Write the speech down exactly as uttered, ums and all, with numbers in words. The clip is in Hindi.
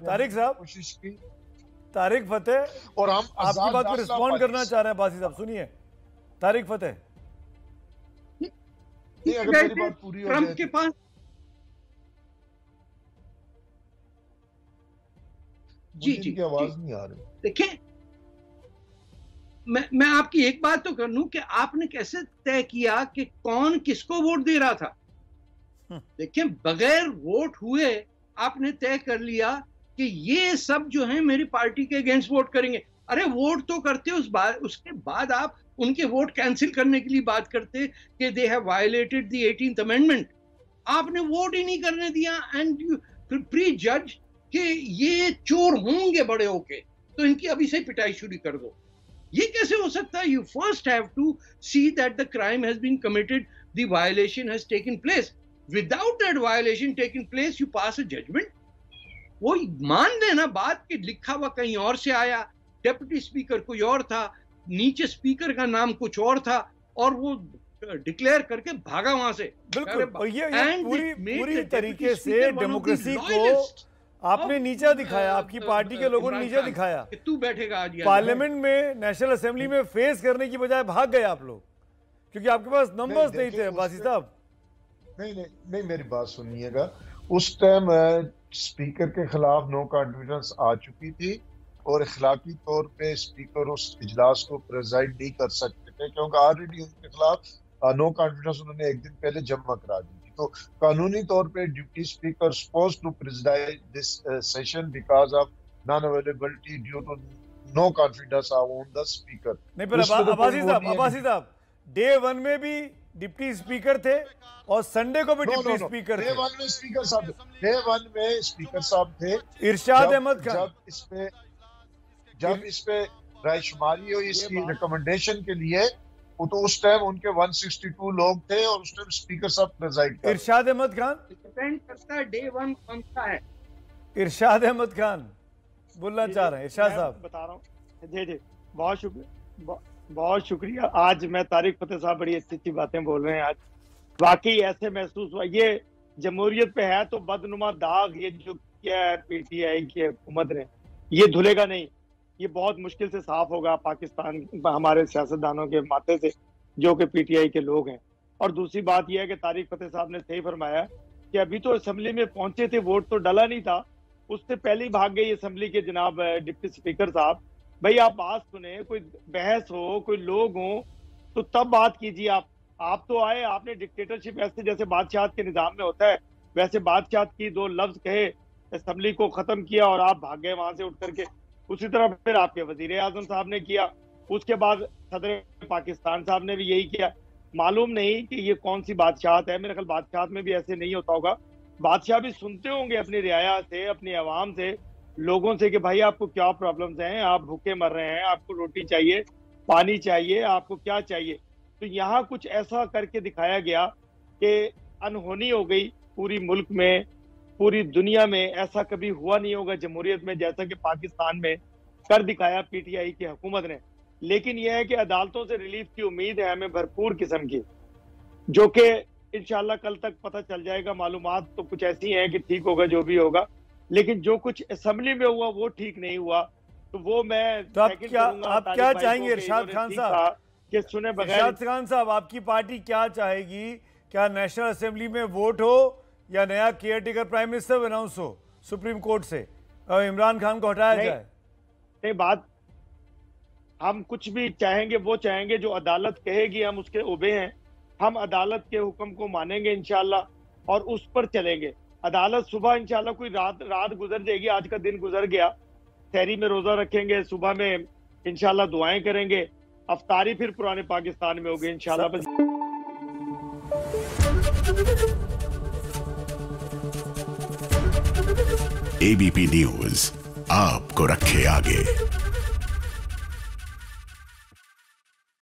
तारिक साहब, कोशिश की। तारिक फतेह, और हम आपकी बात को रिस्पॉन्ड करना चाह रहे हैं बासी साहब, सुनिए। तारिक फतेह, नहीं, अगर मेरी बात पूरी हो जाए ट्रंप के पास जी जी की आवाज नहीं आ रही। देखिए, मैं मैं आपकी एक बात तो कर लूं कि आपने कैसे तय किया कि कौन किसको वोट दे रहा था। देखिए, बगैर वोट हुए आपने तय कर लिया कि ये सब जो है मेरी पार्टी के अगेंस्ट वोट करेंगे। अरे वोट तो करते उस बार, उसके बाद आप उनके वोट कैंसिल करने के लिए बात करते कि they have violated the eighteenth amendment. आपने वोट ही नहीं करने दिया एंड यू प्री जज कि ये चोर होंगे बड़े होके, तो इनकी अभी से पिटाई शुरू कर दो। ये कैसे हो सकता है? You first have to see that the crime has been committed, the violation has taken place. Without that violation taken place you pass a judgment. वो मान लेना बात कि लिखा हुआ कहीं और से आया, डेप्यूटी स्पीकर कोई और था, नीचे स्पीकर का नाम कुछ और था, और वो डिक्लेयर करके भागा वहां से। बिल्कुल, और ये, ये पूरी पूरी तरीके से डेमोक्रेसी को आपने नीचा दिखाया, आपकी पार्टी के लोगों ने नीचा दिखाया। तू बैठेगा आज पार्लियामेंट में, नेशनल असेंबली में फेस करने की बजाय भाग गए आप लोग, क्योंकि आपके पास नंबर्स नहीं थे। बासी साहब, नहीं नहीं नहीं मेरी बात सुनिएगा। उस टाइम स्पीकर के खिलाफ नो कॉन्फिडेंस आ चुकी थी और इखलाकी तौर पे स्पीकर उस इजलास को प्रेजाइड नहीं कर सकते थे, क्योंकि ऑलरेडी उनके खिलाफ नो कॉन्फिडेंस उन्होंने एक दिन पहले जमा करा दी थी। तो कानूनी तौर पे deputy speaker suppose to preside this session because of non availability due to no confidence on the speaker. नहीं, पर अब्बासी साहब, अब्बासी साहब, डे वन में भी डिप्टी स्पीकर थे और संडे को भी डिप्टी स्पीकर थे। डे वन में स्पीकर साहब डे वन में स्पीकर साहब थे इरशाद अहमद खान। जब इस पे जब इस पे रायशुमारी हुई इसकी रिकमेंडेशन के लिए, तो उस टाइम उनके एक सौ बासठ लोग थे और उस टाइम स्पीकर साहब प्रेजाइड कर। इरशाद अहमद खान डिपेंड करता है डे वन कौन सा है। इरशाद अहमद खान बोलना चाह रहे हैं। इरशाद साहब, बता रहा हूँ। जी जी, बहुत शुक्रिया, बहुत शुक्रिया। आज मैं तारिक फतेह साहब बड़ी अच्छी अच्छी बातें बोल रहे हैं। आज वाकई ऐसे महसूस हुआ, ये जमहूरियत पे है तो बदनुमा दाग ये जो किया है पीटीआई की हुकूमत ने, ये धुलेगा नहीं। ये बहुत मुश्किल से साफ होगा पाकिस्तान हमारे सियासतदानों के माथे से, जो कि पीटीआई के लोग हैं। और दूसरी बात यह है कि तारिक फतेह साहब ने सही फरमाया कि अभी तो असेंबली में पहुंचे थे, वोट तो डला नहीं था, उससे पहले ही भाग गई असेंबली के जनाब डिप्टी स्पीकर साहब। भाई आप बात सुने, कोई बहस हो, कोई लोग हो तो तब बात कीजिए। आप आप तो आए, आपने डिक्टेटरशिप ऐसे जैसे बादशाह के निजाम में होता है वैसे बादशाह की दो लफ्ज कहे, असेंबली को खत्म किया और आप भाग गए वहां से उठ करके। उसी तरह फिर आपके वजीर आजम साहब ने किया, उसके बाद सदर पाकिस्तान साहब ने भी यही किया। मालूम नहीं कि ये कौन सी बादशाहत है, मेरे ख्याल बादशाहत में भी ऐसे नहीं होता होगा। बादशाह भी सुनते होंगे अपनी रियाया से, अपनी आवाम से, लोगों से कि भाई आपको क्या प्रॉब्लम्स हैं, आप भूखे मर रहे हैं, आपको रोटी चाहिए, पानी चाहिए, आपको क्या चाहिए। तो यहाँ कुछ ऐसा करके दिखाया गया कि अनहोनी हो गई पूरी मुल्क में, पूरी दुनिया में। ऐसा कभी हुआ नहीं होगा जमहूरियत में जैसा कि पाकिस्तान में कर दिखाया पीटीआई की हुकूमत ने। लेकिन यह है कि अदालतों से रिलीफ की उम्मीद है हमें भरपूर किस्म की, जो कि इंशाल्लाह कल तक पता चल जाएगा। मालूमात तो कुछ ऐसी हैं कि ठीक होगा जो भी होगा, लेकिन जो कुछ असेंबली में हुआ वो ठीक नहीं हुआ। तो वो मैं तो आप क्या आप क्या चाहेंगे इरशाद खान साहब कि सुने बगैर? इरशाद खान साहब, आपकी पार्टी क्या चाहेगी? क्या नेशनल असेंबली में वोट हो या नया caretaker prime minister announce हो सुप्रीम कोर्ट से और इमरान खान को हटाया नहीं, जाए? नहीं, बात हम कुछ भी चाहेंगे, वो चाहेंगे जो अदालत कहेगी हम उसके उबे हैं। हम अदालत के हुक्म को मानेंगे इंशाल्लाह और उस पर चलेंगे। अदालत सुबह इंशाल्लाह कोई रात रात गुजर जाएगी, आज का दिन गुजर गया, सहरी में रोजा रखेंगे, सुबह में इंशाल्लाह दुआएं करेंगे, अफ्तारी फिर पुराने पाकिस्तान में होगी इंशाल्लाह। एबीपी न्यूज आपको रखे आगे।